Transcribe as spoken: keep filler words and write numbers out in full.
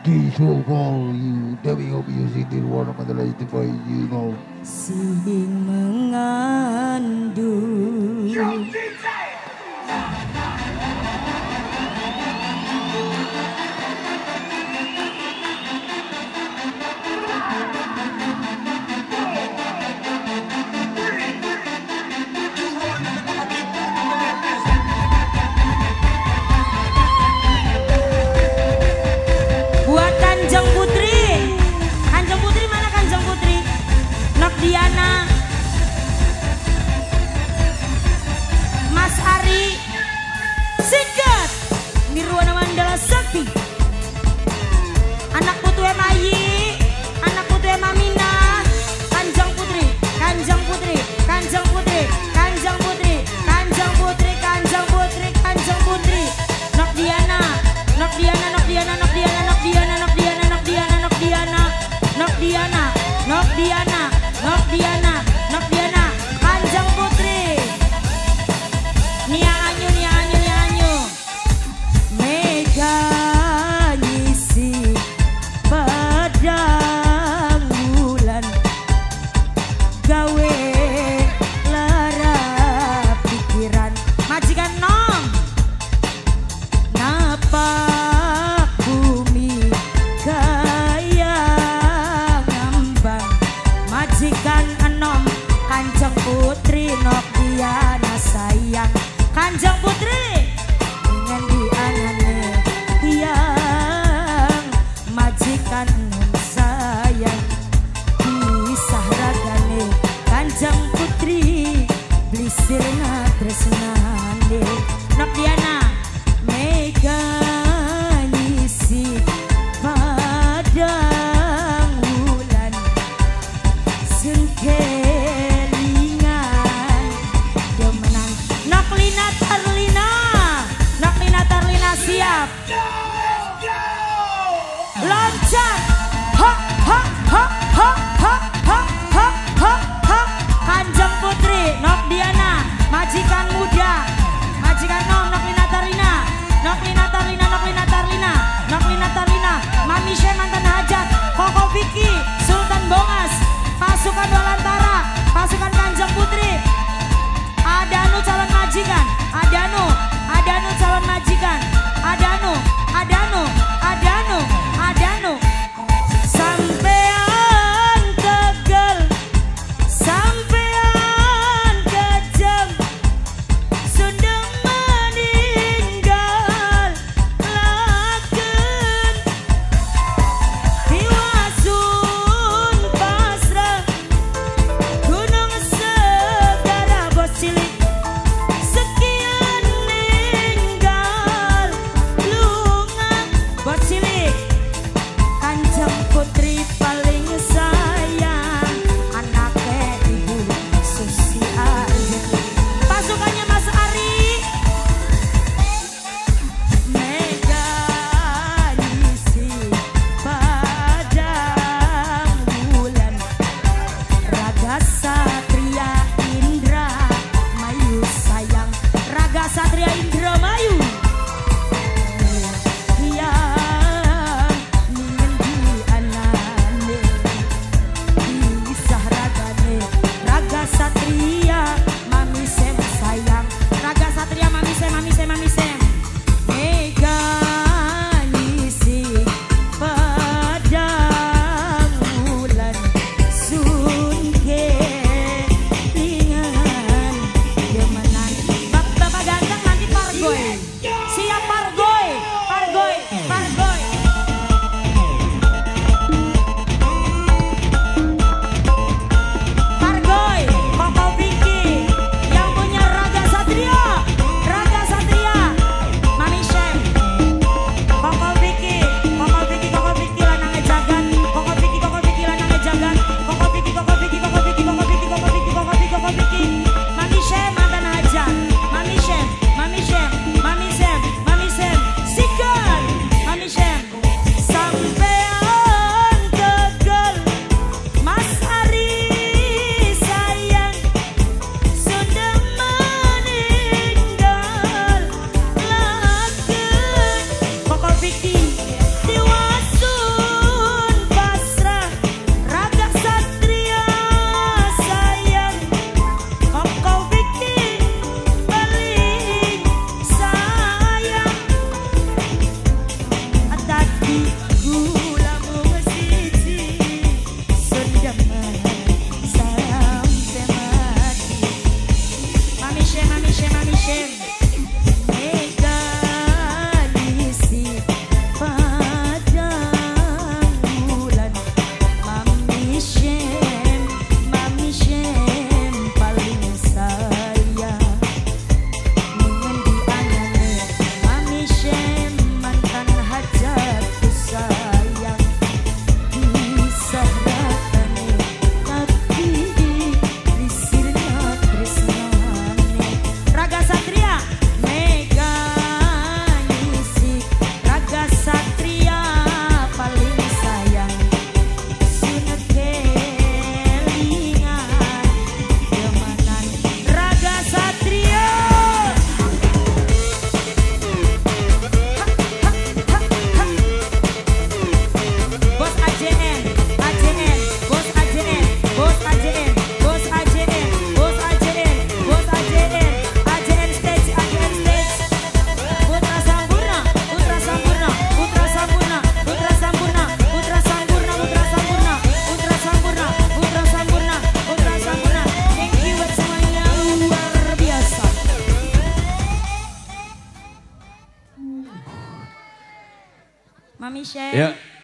Please so call you. W O B U C D one of the last boy you know. Sing mengandung. Diana, Mas Ari, Sikat, Nirwana Mandala Sakti, anak putu Emayi, anak putu Emamina, Kanjeng Putri, Kanjeng Putri, Kanjeng Putri, Kanjeng Putri, Kanjeng Putri, Kanjeng Putri, Kanjeng Putri, Nok Diana, Nok Diana, Nok Diana, Nok Diana, Nok Diana, Nok Diana, Nok Diana, Nok Diana, Nok Diana, Nok Diana. Nok Diana, Nok Diana, Kanjeng Putri, Nia Anyu, Nia Anyu, Nia Anyu, Mega ngisi padang bulan, gawe lara pikiran, majikan nom, napak bumi kaya ngambang. majikan enom, Kanjeng Putri Nok Diana sayang, Kanjeng Putri ingin dianane yang majikan enom sayang, pisah ragane Kanjeng Putri blisirna tresnane. Nok Diana, Mega ngisi padang bulan, kelingan demenan. Nok Lina Tarlina, Nok Lina Tarlina siap. Loncat, ha ha ha ha ha ha ha ha ha. Kanjeng Putri Nok Diana, majikan muda, majikan nom, Nok Lina Tarlina, Nok Lina Tarlina, Nok Lina Tarlina, Nok Lina Tarlina, Mami Syekh mantan hajat, Koko Vicky, Sultan Bongas, pasukan Walantara, pasukan Kanjeng Putri, Adanu calon majikan, Adanu, Adanu calon majikan, Adanu, Adanu, Adanu, Adanu. Sampean kegel, sampean kejam, sudah meninggal laken Tiwasun pasrah gunung segara bos cilik, sekian ninggal lunga Bos cilik, Kanjeng Putri paling sayang, anaknya ibu Susi aja. pasukannya Mas Ari, Mega ngisi padang bulan, raga Satria Indra Mayu sayang, Raga Satria Indramayu, yang ingin dianane pisah ragane, raga Satria Mami Sem sayang, Raga Satria Mami Sem, Mami Sem, Mami Sem. Mega ngisi padang bulan, sun kelingan Syekh. Ya.